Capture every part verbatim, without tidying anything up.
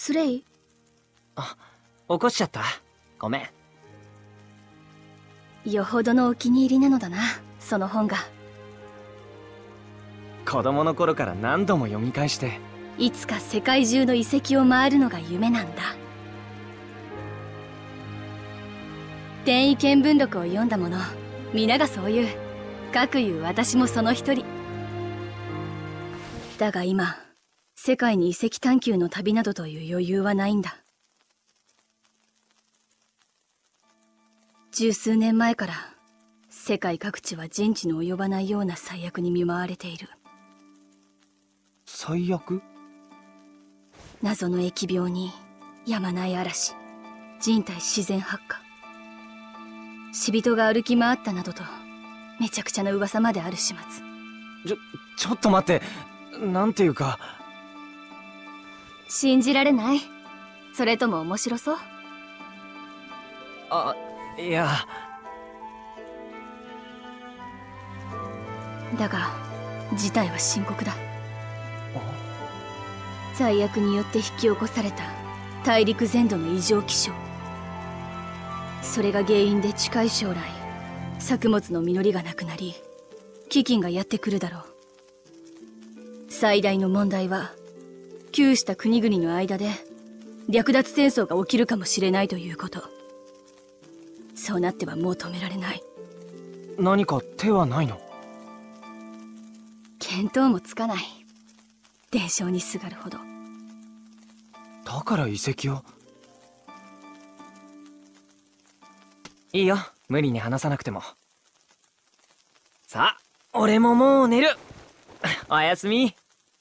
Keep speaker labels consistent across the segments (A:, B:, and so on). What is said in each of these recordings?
A: スレイ。
B: あ、起こしちゃった。ごめ
A: ん。よほどのお気に入りなのだな、その本が。
B: 子供の頃から何度も読み返して、
A: いつか世界中の遺跡を回るのが夢なんだ。転移見聞録を読んだ者皆がそう言う。かくいう私もその一人だが、今世界に遺跡探求の旅などという余裕はないんだ。十数年前から世界各地は人知の及ばないような災悪に見舞われている。
B: 最悪？
A: 謎の疫病にやまない嵐、人体自然発火、死人が歩き回ったなどとめちゃくちゃな噂まである始末。
B: ちょ、ちょっと待って。なんていうか。
A: 信じられない？それとも面白そう？
B: あ、いや。
A: だが事態は深刻だ。災悪によって引き起こされた大陸全土の異常気象、それが原因で近い将来作物の実りがなくなり飢饉がやってくるだろう。最大の問題は窮した国々の間で略奪戦争が起きるかもしれないということ。そうなってはもう止められない。
B: 何か手はないの？
A: 見当もつかない。伝承にすがるほど。
B: だから遺跡を。いいよ、無理に話さなくても。さあ、俺ももう寝る。おやすみ。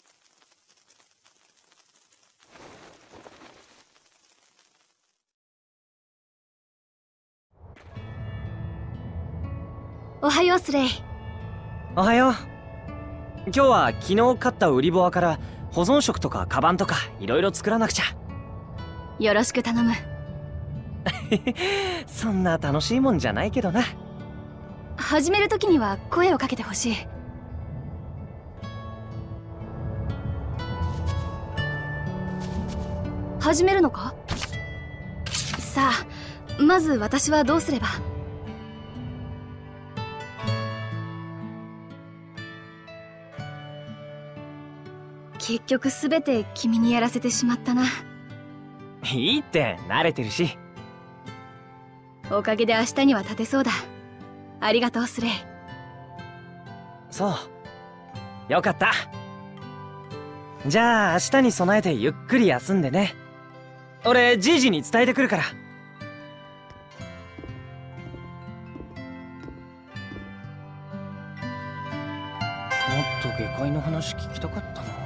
A: おはよう、スレイ。
B: おはよう。今日は昨日買った売りボアから保存食とかカバンとかいろいろ作らなくちゃ。
A: よろしく頼む。
B: そんな楽しいもんじゃないけどな。
A: 始める時には声をかけてほしい。始めるのか？さあ、まず私はどうすれば？結局すべて君にやらせてしまったな。
B: いいって、慣れてるし。
A: おかげで明日には立てそうだ。ありがとう、スレイ。
B: そう、よかった。じゃあ明日に備えてゆっくり休んでね。俺じいじに伝えてくるから。もっと下界の話聞きたかったな。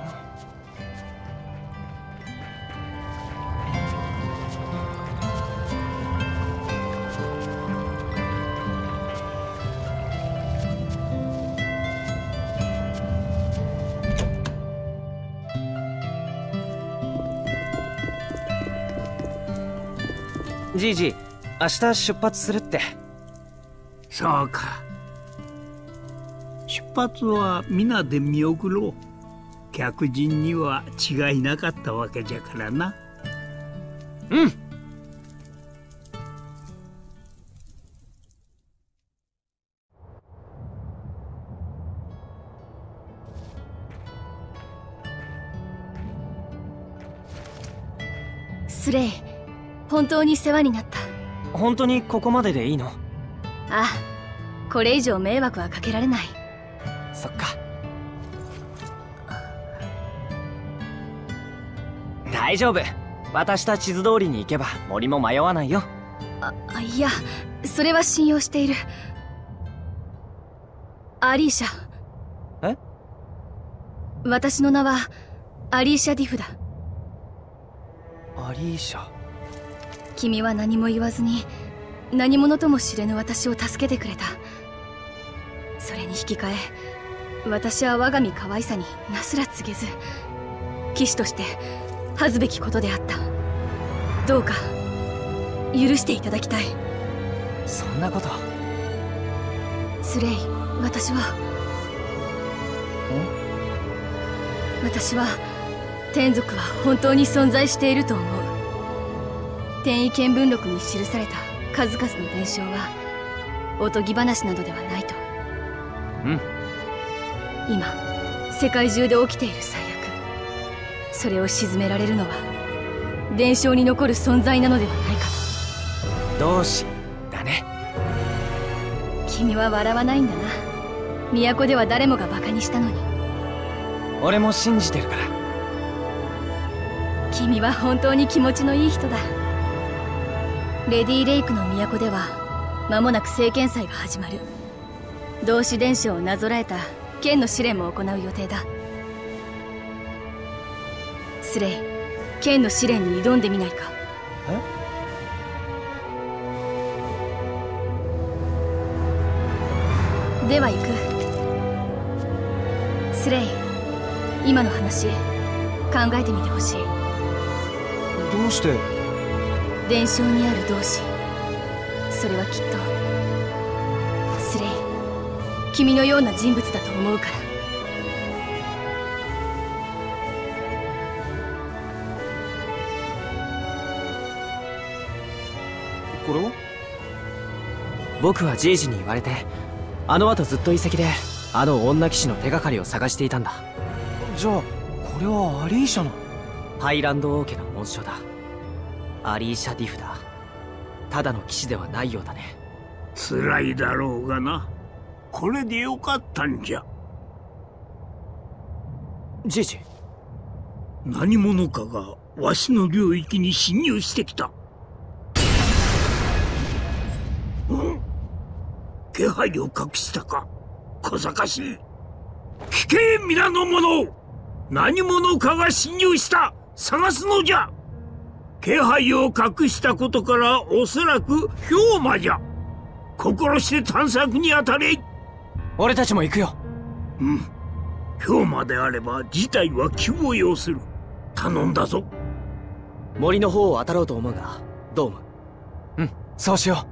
B: じいじ、明日出発するって。
C: そうか。出発は皆で見送ろう。客人には違いなかったわけじゃからな。
B: うん。
A: スレイ、本当に世話になった。
B: 本当にここまででいいの？
A: ああ、これ以上迷惑はかけられない。
B: そっか。大丈夫。渡した地図通りに行けば森も迷わないよ。
A: あ、いや、それは信用している。アリーシャ。
B: え？
A: 私の名はアリーシャ・ディフだ。
B: アリーシャ。
A: 君は何も言わずに何者とも知れぬ私を助けてくれた。それに引き換え私は我が身可愛さになすら告げず、騎士として恥ずべきことであった。どうか許していただきたい。
B: そんなこと。
A: スレイ、私は
B: ん？
A: 私は天族は本当に存在していると思う。天意見聞録に記された数々の伝承はおとぎ話などではないと。
B: うん。
A: 今世界中で起きている最悪、それを鎮められるのは伝承に残る存在なのではないかと。
B: 同志だね。
A: 君は笑わないんだな。都では誰もがバカにしたのに。
B: 俺も信じてるから。
A: 君は本当に気持ちのいい人だ。レディレイクの都では間もなく聖剣祭が始まる。同志伝承をなぞらえた剣の試練も行う予定だ。スレイ、剣の試練に挑んでみないか。え？では行く。スレイ、今の話考えてみてほしい。
B: どうして？
A: 伝承にある同志、それはきっとスレイ、君のような人物だと思うから。
B: これは？僕はじいじに言われて、あの後ずっと遺跡であの女騎士の手がかりを探していたんだ。じゃあこれはアリーシャのハイランド王家の紋章だ。アリーシャ・ディフだ。ただの騎士ではないようだね。
C: 辛いだろうがな。これでよかったんじゃ。
B: じいじ、
C: 何者かがわしの領域に侵入してきた。うん、気配を隠したか、小賢しい。聞け皆の者、何者かが侵入した。探すのじゃ。気配を隠したことからおそらく氷魔じゃ。心して探索に当たれ。
B: 俺たちも行くよ。
C: うん、氷魔であれば事態は急を要する。頼んだぞ。
B: 森の方を当たろうと思うが、どう思う？うん、そうしよう。